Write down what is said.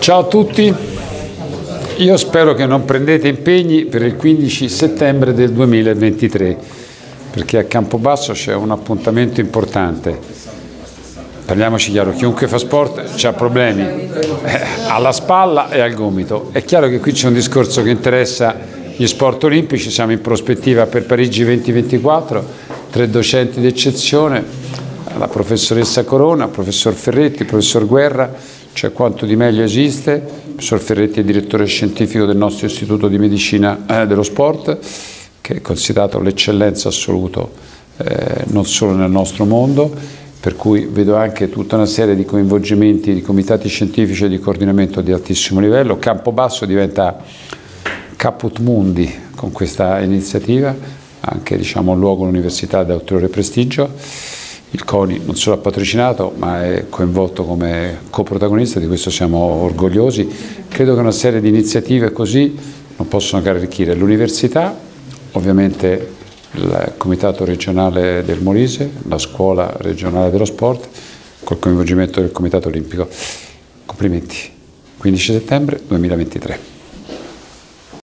Ciao a tutti, io spero che non prendete impegni per il 15 settembre del 2023, perché a Campobasso c'è un appuntamento importante. Parliamoci chiaro, chiunque fa sport ha problemi alla spalla e al gomito. È chiaro che qui c'è un discorso che interessa gli sport olimpici, siamo in prospettiva per Parigi 2024, 3 docenti d'eccezione, la professoressa Corona, il professor Ferretti, il professor Guerra. Cioè quanto di meglio esiste. Il professor Ferretti è direttore scientifico del nostro Istituto di Medicina dello Sport, che è considerato l'eccellenza assoluta non solo nel nostro mondo, per cui vedo anche tutta una serie di coinvolgimenti di comitati scientifici e di coordinamento di altissimo livello. Campobasso diventa caput mundi con questa iniziativa, anche un luogo, un'università di ulteriore prestigio. Il CONI non solo ha patrocinato, ma è coinvolto come coprotagonista, di questo siamo orgogliosi. Credo che una serie di iniziative così non possono che arricchire l'università, ovviamente il Comitato regionale del Molise, la Scuola regionale dello sport, col coinvolgimento del Comitato olimpico. Complimenti. 15 settembre 2023.